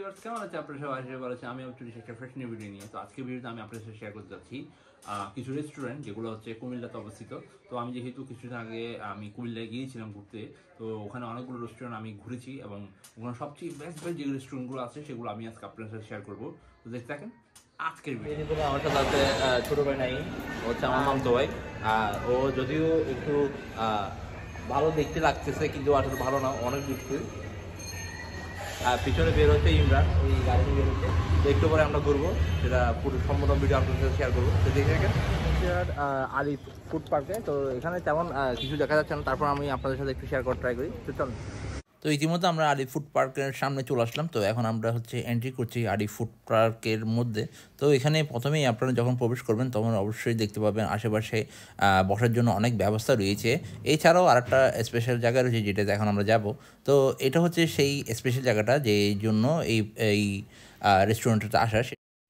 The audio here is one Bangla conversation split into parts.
ভিউয়ার্স কেমন আছে আপনারা সবাই আশা করি আমি চলে এসেছি একটা ফ্রেশ নিউ ভিডিও নিয়ে। তো আজকে ভিডিওতে আমি আপনাদের সাথে শেয়ার করতে যাচ্ছি কিছু রেস্টুরেন্ট যেগুলো হচ্ছে কুমিল্লাতে অবস্থিত। তো আমি যেহেতু কিছুদিন আগে আমি কুমিল্লায় গিয়েছিলাম ঘুরতে, তো ওখানে অনেকগুলো রেস্টুরেন্ট আমি ঘুরেছি এবং ওখানে সবচেয়ে বেস্ট যে রেস্টুরেন্টগুলো আছে সেগুলো আমি আজকে আপনাদের সাথে শেয়ার করবো। তো দেখতে থাকেন আজকের ভিডিও। আমার সাথে আছে ছোটো ভাই নাই, হচ্ছে আমার মামতো ভাই। ও যদিও একটু ভালো দেখতে লাগতেছে কিন্তু আসলে ভালো না, অনেক দুষ্টু। আর পিছনে বের হচ্ছে ইমরান, ওই গাড়িতে বের হচ্ছে। তো একটু পরে আমরা ঘুরবো, সেটা পুরো সম্পূর্ণ ভিডিও আপনাদের সাথে শেয়ার করবো। তো দেখে রাখেন আলি ফুড পার্কে। তো এখানে তেমন কিছু দেখা যাচ্ছে না, তারপর আমি আপনাদের সাথে একটু শেয়ার করার ট্রাই করি। তো চলুন। তো ইতিমধ্যে আমরা আলি ফুড পার্কের সামনে চলে আসলাম। তো এখন আমরা হচ্ছে এন্ট্রি করছি আলি ফুড পার্কের মধ্যে। তো এখানে প্রথমেই আপনারা যখন প্রবেশ করবেন তখন অবশ্যই দেখতে পাবেন আশেপাশে বসার জন্য অনেক ব্যবস্থা রয়েছে। এছাড়াও আরেকটা স্পেশাল জায়গা রয়েছে যেটাতে এখন আমরা যাব। তো এটা হচ্ছে সেই স্পেশাল জায়গাটা যেই জন্য এই রেস্টুরেন্টটাতে আসা।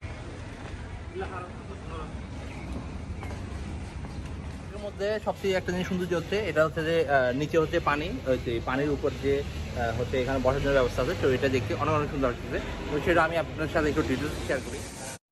মধ্যে সবচেয়ে একটা জিনিস সৌন্দর্য হচ্ছে এটা হচ্ছে যে নিচে হচ্ছে পানি, পানির উপর যে হচ্ছে এখানে বসার জন্য ব্যবস্থা আছে। তো এটা দেখতে অনেক অনেক সুন্দর লাগছে। তো সেটা আমি আপনার সাথে একটু ডিটেলস শেয়ার করি।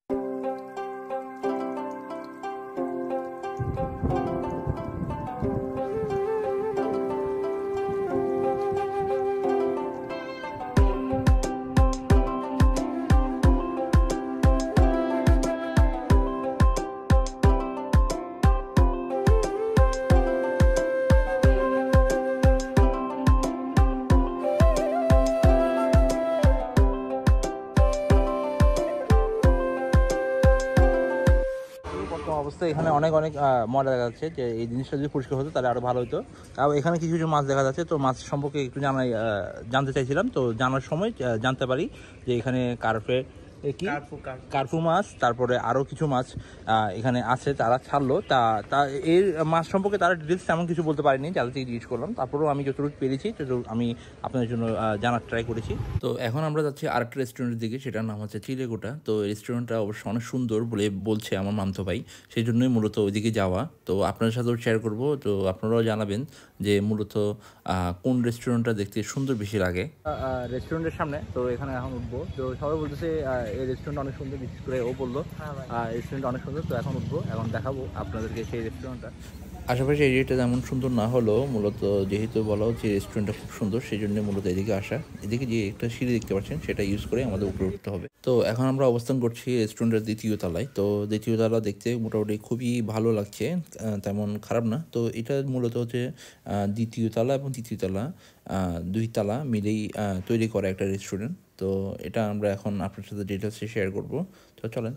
অবস্থা এখানে অনেক অনেক মজা দেখা যাচ্ছে যে এই জিনিসটা যদি পরিষ্কার হতো তাহলে আরো ভালো হতো। তাও এখানে কিছু কিছু মাছ দেখা যাচ্ছে। তো মাছ সম্পর্কে একটু জানতে চাইছিলাম। তো জানার সময় জানতে পারি যে এখানে কার্পু মাছ, তারপরে আরও কিছু মাছ এখানে আছে, তারা ছাড়লো। তা এর মাছ সম্পর্কে তারা ডিটেলস তেমন কিছু বলতে পারেনি, যাদের থেকে জিজ্ঞেস করলাম। তারপরেও আমি যতটুকু পেরেছি ততটুকু আমি আপনাদের জন্য জানার ট্রাই করেছি। তো এখন আমরা যাচ্ছি আরেকটা রেস্টুরেন্টের দিকে, সেটার নাম হচ্ছে চিলেকোঠা। তো রেস্টুরেন্টটা অবশ্য অনেক সুন্দর বলে বলছে আমার মামতো ভাই, সেই জন্যই মূলত ওইদিকে যাওয়া। তো আপনাদের সাথেও শেয়ার করব। তো আপনারাও জানাবেন যে মূলত কোন রেস্টুরেন্টটা দেখতে সুন্দর বেশি লাগে। রেস্টুরেন্টের সামনে তো এখানে এখন উঠবো। তো সবাই বলতেছে এই রেস্টুরেন্ট অনেক সুন্দর, বিশেষ করে ও বললো রেস্টুরেন্ট অনেক সুন্দর। তো এখন উঠবো, এখন দেখাবো আপনাদেরকে সেই রেস্টুরেন্টটা। আশেপাশে এরিয়াটা তেমন সুন্দর না হলেও মূলত যেহেতু বলা হচ্ছে রেস্টুরেন্টটা খুব সুন্দর, সেই জন্য মূলত এদিকে আসা। এদিকে যে একটা সিঁড়ি দেখতে পাচ্ছেন সেটা ইউজ করে আমাদের উপরে উঠতে হবে। তো এখন আমরা অবস্থান করছি রেস্টুরেন্টের দ্বিতীয় তলায়। তো দ্বিতীয় তলা দেখতে মোটামুটি খুবই ভালো লাগছে, তেমন খারাপ না। তো এটা মূলত হচ্ছে দ্বিতীয় তলা এবং তৃতীয় তলা দুই তলা মিলেই তৈরি করা একটা রেস্টুরেন্ট। তো এটা আমরা এখন আপনার সাথে ডিটেলসে শেয়ার করব। তো চলেন।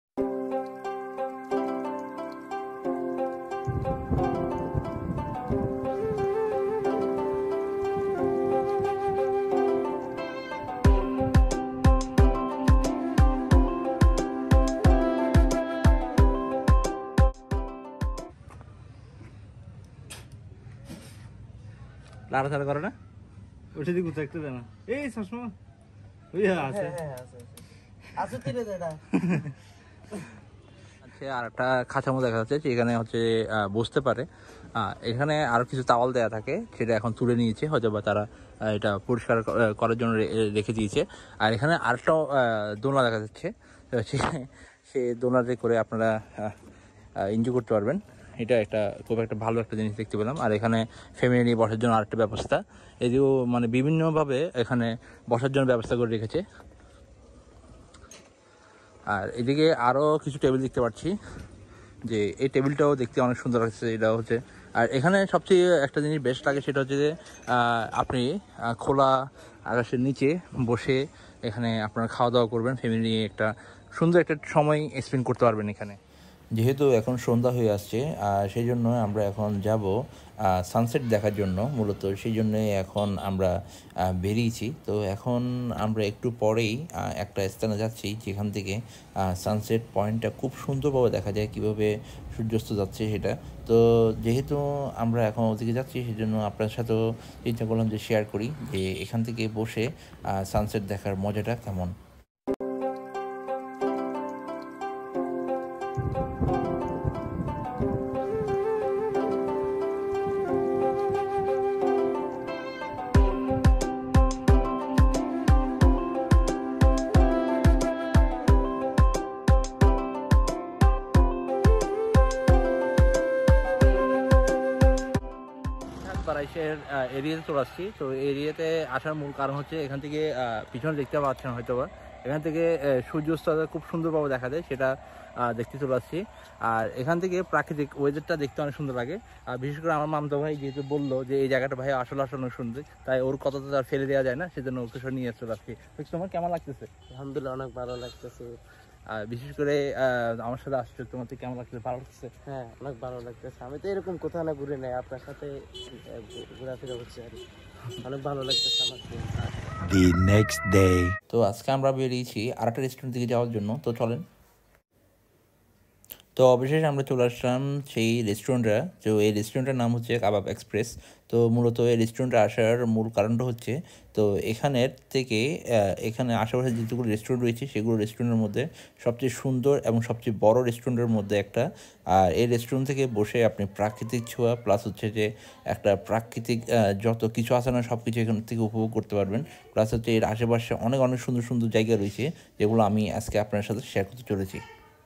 লাড়াচাড়া করে না, ওটা দিকে দেখতে দেয় না। এই চশমা আছে আর একটা খাঁচামো দেখা যাচ্ছে, এখানে হচ্ছে বসতে পারে। এখানে আরো কিছু তাওয়াল দেওয়া থাকে, সেটা এখন তুলে নিয়েছে, হয়তো বা তারা এটা পরিষ্কার করার জন্য রেখে দিয়েছে। আর এখানে আরেকটা দোলনা দেখা যাচ্ছে, সে দোলনাতে করে আপনারা এনজয় করতে পারবেন। এটা খুব একটা ভালো একটা জিনিস দেখতে পেলাম। আর এখানে ফ্যামিলি নিয়ে বসার জন্য আরেকটা ব্যবস্থা, এদিকেও মানে বিভিন্নভাবে এখানে বসার জন্য ব্যবস্থা করে রেখেছে। আর এদিকে আরও কিছু টেবিল দেখতে পাচ্ছি, যে এই টেবিলটাও দেখতে অনেক সুন্দর লাগছে। এটা হচ্ছে, আর এখানে সবচেয়ে একটা জিনিস বেস্ট লাগে, সেটা হচ্ছে যে আপনি খোলা আকাশের নিচে বসে এখানে আপনারা খাওয়া দাওয়া করবেন, ফ্যামিলি নিয়ে একটা সুন্দর একটা সময় স্পেন্ড করতে পারবেন এখানে। যেহেতু এখন সন্ধ্যা হয়ে আসছে, সেই জন্য আমরা এখন যাব সানসেট দেখার জন্য। মূলত সেই জন্যই এখন আমরা বেরিয়েছি। তো এখন আমরা একটু পরেই একটা স্থানে যাচ্ছি যেখান থেকে সানসেট পয়েন্টটা খুব সুন্দরভাবে দেখা যায়, কীভাবে সূর্যাস্ত যাচ্ছে সেটা। তো যেহেতু আমরা এখন ওদিকে যাচ্ছি, সেই জন্য আপনার সাথেও চিন্তা করলাম যে শেয়ার করি যে এখান থেকে বসে সানসেট দেখার মজাটা কেমন। বাংলাদেশের এরিয়াতে চলে আসছি। তো এরিয়াতে আসার মূল কারণ হচ্ছে এখান থেকে পিছনে দেখতে পাচ্ছেন হয়তো বা, এখান থেকে সূর্যাস্তটা খুব সুন্দরভাবে দেখা যায়, সেটা দেখতে চলে আসছি। আর এখান থেকে প্রাকৃতিক ওয়েদারটা দেখতে অনেক সুন্দর লাগে। আর বিশেষ করে আমার মামতো ভাই যেহেতু বললো যে এই জায়গাটা ভাই আসলে অনেক সুন্দর, তাই ওর কথা তো আর ফেলে দেওয়া যায় না, সেজন্য ওকে সব নিয়ে চলে আসছি। তোমার কেমন লাগতেছে? আলহামদুলিল্লাহ অনেক ভালো লাগতেছে। আর বিশেষ করে আমার সাথে আসছে, তোমার কেমন লাগতেছে? ভালো লাগতেছে? হ্যাঁ, অনেক ভালো লাগতেছে। আমি তো এরকম কোথাও না ঘুরে নাই, আপনার সাথে ঘোরাফেরা হচ্ছে আর অনেক ভালো লাগতেছে আমার। The next day. তো আজকে আমরা বেরিয়েছি আরেকটা রেস্টুরেন্ট দিকে যাওয়ার জন্য, তো চলেন। তো অবশেষে আমরা চলে আসলাম সেই রেস্টুরেন্টটা। তো এই রেস্টুরেন্টের নাম হচ্ছে কাবাব এক্সপ্রেস। তো মূলত এই রেস্টুরেন্টে আসার মূল কারণটা হচ্ছে, তো এখানের থেকে এখানে আশেপাশে যেগুলো রেস্টুরেন্ট রয়েছে সেগুলো রেস্টুরেন্টের মধ্যে সবচেয়ে সুন্দর এবং সবচেয়ে বড় রেস্টুরেন্টের মধ্যে একটা। আর এই রেস্টুরেন্ট থেকে বসে আপনি প্রাকৃতিক ছোঁয়া প্লাস হচ্ছে যে একটা প্রাকৃতিক যত কিছু আছে না সব কিছু এখান থেকে উপভোগ করতে পারবেন। প্লাস হচ্ছে এর আশেপাশে অনেক অনেক সুন্দর সুন্দর জায়গা রয়েছে যেগুলো আমি আজকে আপনার সাথে শেয়ার করতে চলেছি।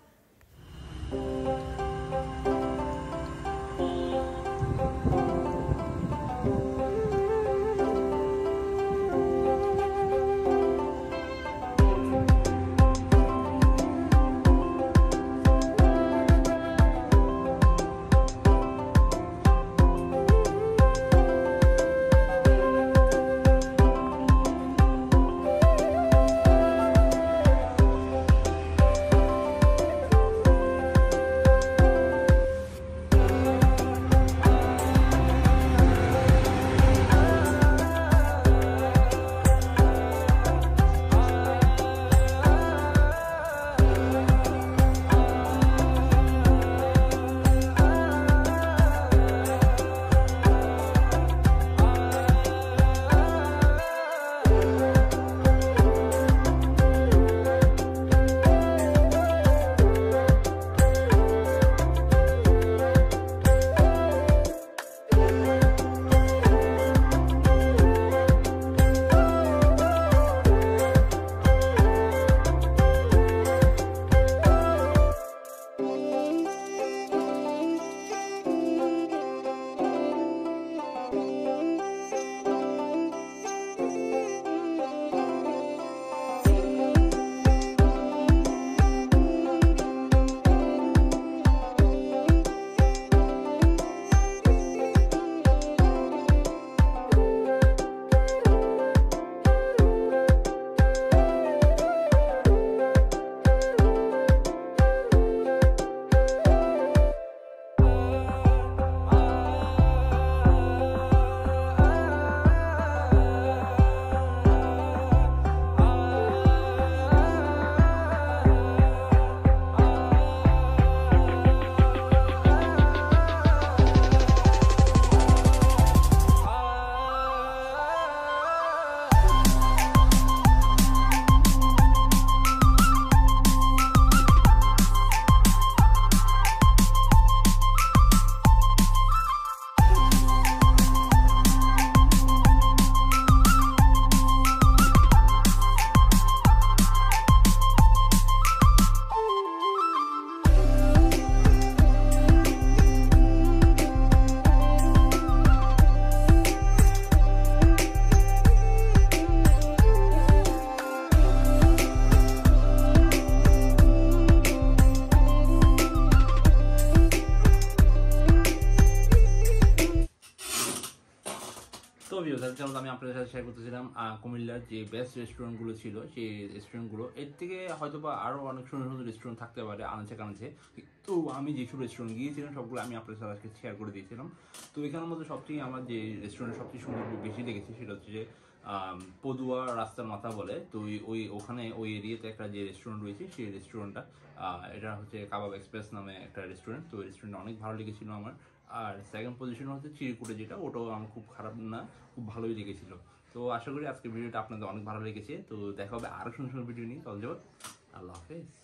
যেমন আমি আপনাদের সাথে শেয়ার করতেছিলাম কুমিল্লার যে বেস্ট রেস্টুরেন্টগুলো ছিল সেই রেস্টুরেন্টগুলো, এর থেকে হয়তো বা আরও অনেক সুন্দর সুন্দর রেস্টুরেন্ট থাকতে পারে আনাচে কানাচে, তো আমি যেসব রেস্টুরেন্ট গিয়েছিলাম সবগুলো আমি আপনাদের সাথে আজকে শেয়ার করে দিয়েছিলাম। তো এখানের মধ্যে সবচেয়ে আমার যে রেস্টুরেন্ট সবচেয়ে সুন্দর বেশি লেগেছে সেটা হচ্ছে যে পদুয়া রাস্তার মাথা বলে, তো ওখানে ওই এরিয়াতে একটা যে রেস্টুরেন্ট রয়েছে সেই রেস্টুরেন্টটা, এটা হচ্ছে কাবাব এক্সপ্রেস নামে একটা রেস্টুরেন্ট। তো ওই রেস্টুরেন্টটা অনেক ভালো লেগেছিল আমার। আর সেকেন্ড পজিশন হচ্ছে চিরকুটে, যেটা ওটাও আমার খুব খারাপ না, খুব ভালোই লেগেছিল। তো আশা করি আজকের ভিডিওটা আপনাদের অনেক ভালো লেগেছে। তো দেখা হবে আরও সুন্দর সুন্দর ভিডিও নিয়ে। চল যাবো, আল্লাহ হাফেজ।